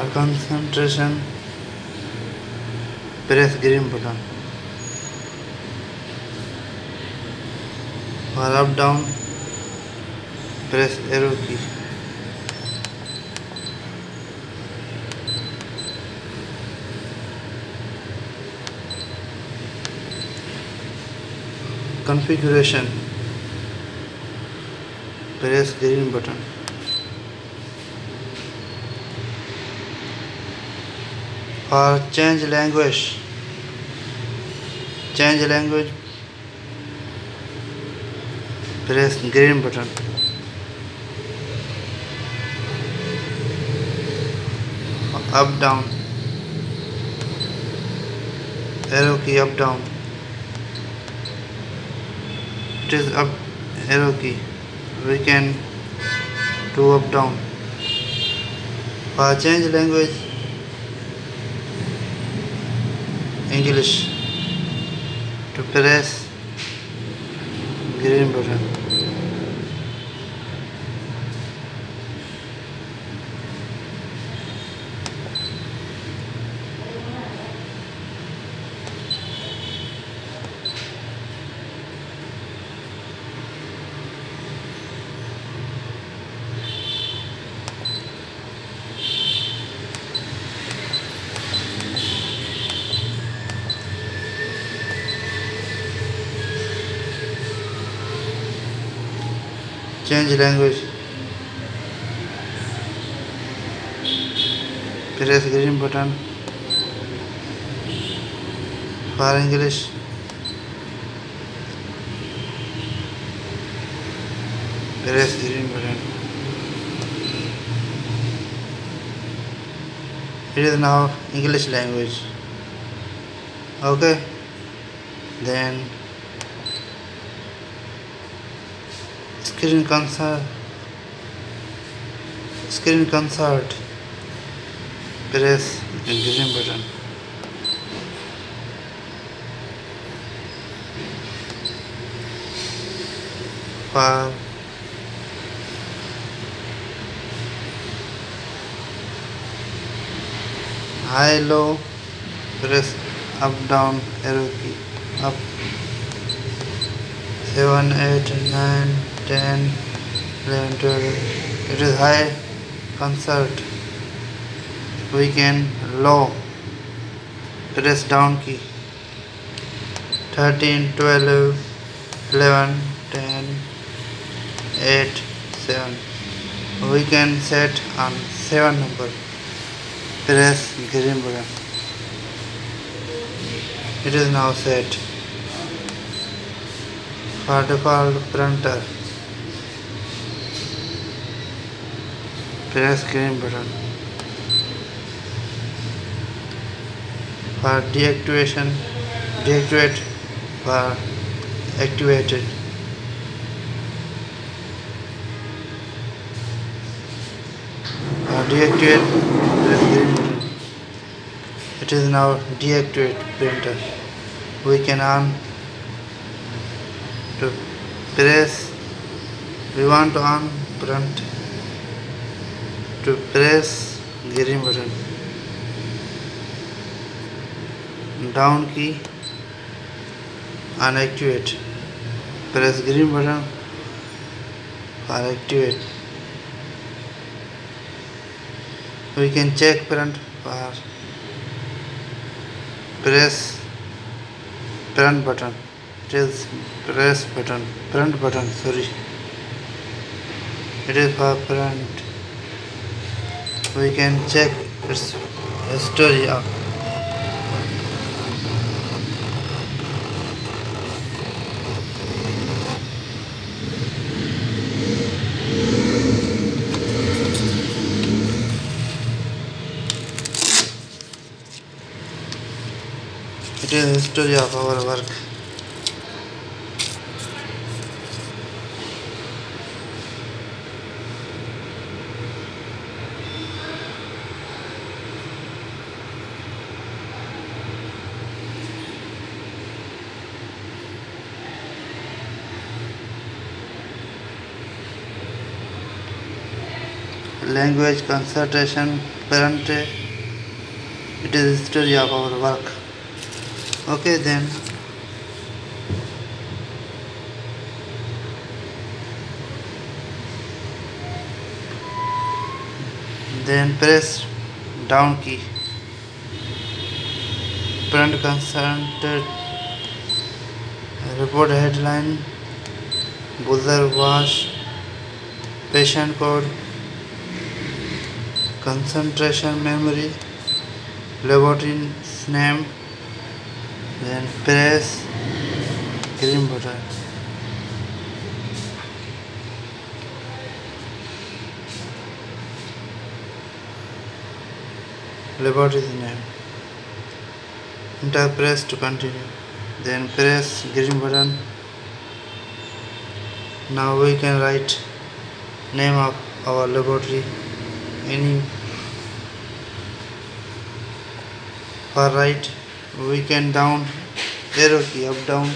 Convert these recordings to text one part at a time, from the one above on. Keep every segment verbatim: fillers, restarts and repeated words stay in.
For concentration, press green button. For up down, press arrow key. Configuration, press green button. For change language, change language, press green button. Up down, arrow key up down. It is up arrow key. We can do up down. For change language, English, to press green button. Change language, press green button. For English, press green button. It is now English language. Okay, then screen concert, screen concert, press green button. For high low, press up down arrow key. Up, seven, eight, nine, ten, eleven, twelve. It is high concert. We can low, press down key. thirteen, twelve, eleven, ten, eight, seven. We can set on seven number. Press green button. It is now set. For default printer, press green button. For deactivation, deactivate. For activated, for deactivate, press green button. It is now deactivate printer. We can on to press. We want to on print. To press green button. Down key and activate. Press green button for activate. We can check print for press print button. It is press button, print button, sorry. It is for print. We can check its story up. It is the story of our work. Language concentration Currently it is history of our work. Okay, then then press down key. Print consulted report headline, buzzer wash, patient code, concentration memory, laboratory's name, then press green button. Laboratory's name. Enter, press to continue. Then press green button. Now we can write name of our laboratory. Any for right, we can down arrow key, up down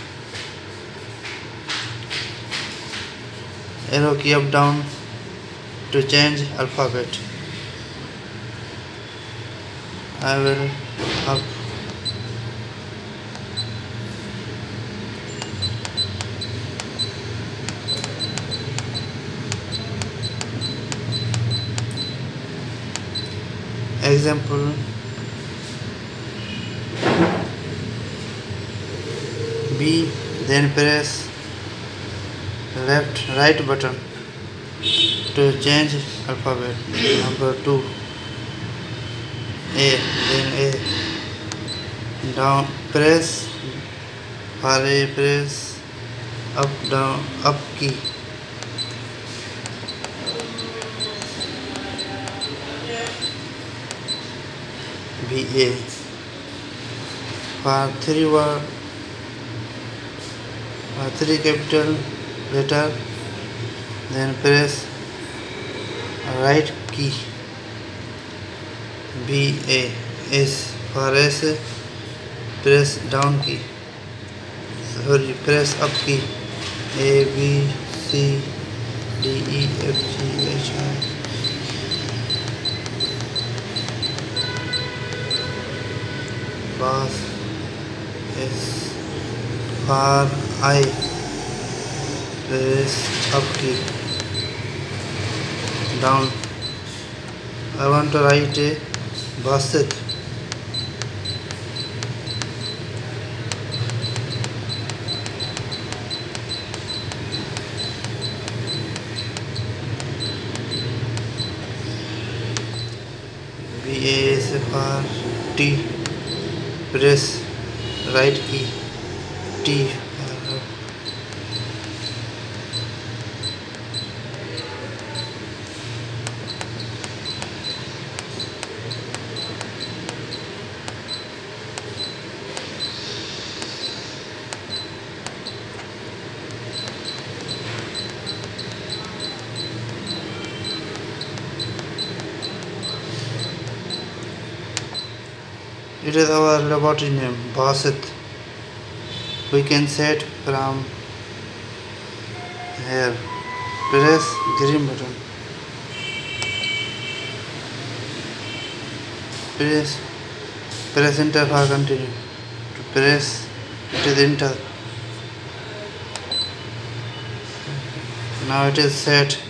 arrow key, up down to change alphabet. I will up. Example, B, then press left right button to change alphabet. Number two, A, then A, down, press for A, press up down up key. B A. For three word, for three capital letter, then press right key. B A. S for S, press down key. Sorry, press up key. A B C D E F G H I. Pass is for I, press up key, down. I want to write a Basit. B A is for T. Press right key, T. It is our laboratory name, Basit. We can set from here. Press green button. Press press enter for continue. To press it is enter. Now it is set.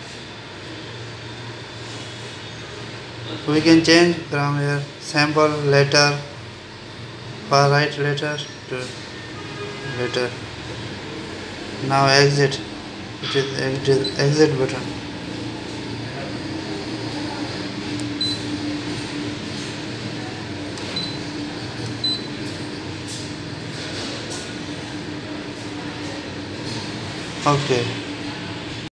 We can change from here sample letter for right letter to letter. Now exit. It is, it is exit button. Okay.